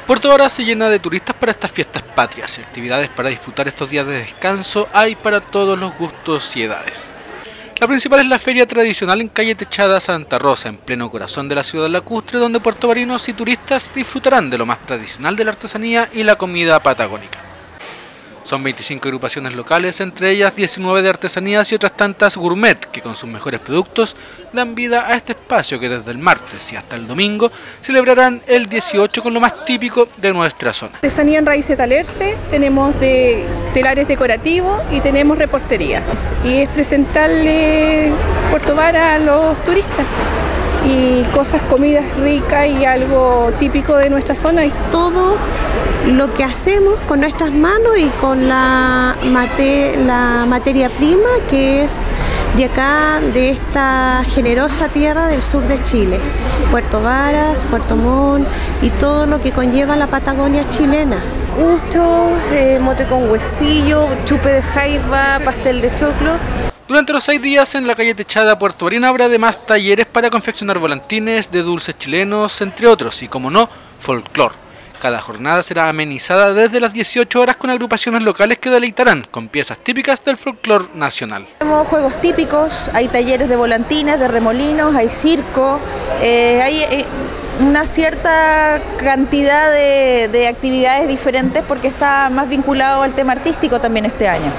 Puerto Varas se llena de turistas para estas fiestas patrias y actividades para disfrutar estos días de descanso hay para todos los gustos y edades. La principal es la feria tradicional en calle Techada Santa Rosa, en pleno corazón de la ciudad lacustre, donde puertovarinos y turistas disfrutarán de lo más tradicional de la artesanía y la comida patagónica. Son 25 agrupaciones locales, entre ellas 19 de artesanías y otras tantas gourmet, que con sus mejores productos dan vida a este espacio que desde el martes y hasta el domingo celebrarán el 18 con lo más típico de nuestra zona. Artesanía en raíces talerse, tenemos de telares decorativos y tenemos repostería. Y es presentarle Puerto Varas a los turistas. Y cosas, comidas ricas y algo típico de nuestra zona. Y todo lo que hacemos con nuestras manos y con la materia prima que es de acá, de esta generosa tierra del sur de Chile. Puerto Varas, Puerto Montt y todo lo que conlleva la Patagonia chilena. Gusto, mote con huesillo, chupe de jaiba, pastel de choclo. Durante los 6 días en la calle Techada puertovarina habrá además talleres para confeccionar volantines de dulces chilenos, entre otros, y como no, folclor. Cada jornada será amenizada desde las 18 horas con agrupaciones locales que deleitarán con piezas típicas del folclor nacional. Tenemos juegos típicos, hay talleres de volantines, de remolinos, hay circo, hay una cierta cantidad de actividades diferentes porque está más vinculado al tema artístico también este año.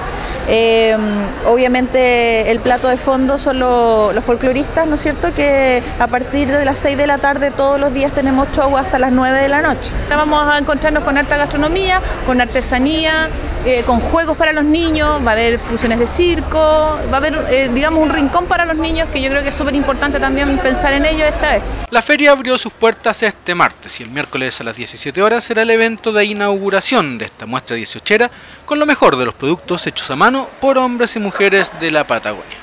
Obviamente el plato de fondo son los folcloristas, ¿no es cierto?, que a partir de las 6 de la tarde todos los días tenemos show hasta las 9 de la noche. Ahora vamos a encontrarnos con harta gastronomía, con artesanía, con juegos para los niños, va a haber fusiones de circo, va a haber digamos un rincón para los niños que yo creo que es súper importante también pensar en ello esta vez. La feria abrió sus puertas este martes y el miércoles a las 17 horas será el evento de inauguración de esta muestra 18era con lo mejor de los productos hechos a mano por hombres y mujeres de la Patagonia.